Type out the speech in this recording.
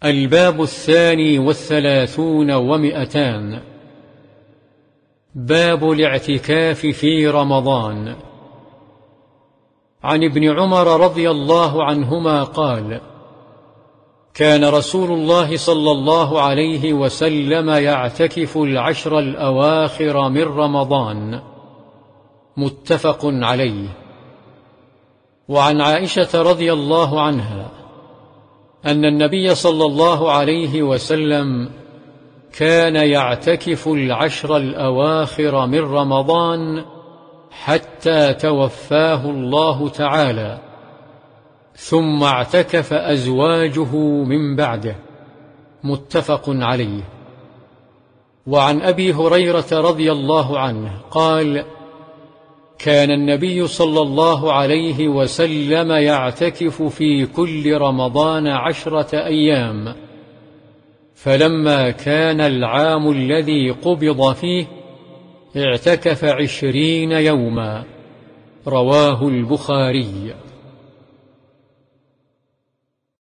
الباب 32 و200. باب الاعتكاف في رمضان. عن ابن عمر رضي الله عنهما قال: كان رسول الله صلى الله عليه وسلم يعتكف العشر الأواخر من رمضان. متفق عليه. وعن عائشة رضي الله عنها أن النبي صلى الله عليه وسلم كان يعتكف العشر الأواخر من رمضان حتى توفاه الله تعالى، ثم اعتكف أزواجه من بعده. متفق عليه. وعن أبي هريرة رضي الله عنه قال: كان النبي صلى الله عليه وسلم يعتكف في كل رمضان 10 أيام، فلما كان العام الذي قبض فيه اعتكف 20 يوما. رواه البخاري.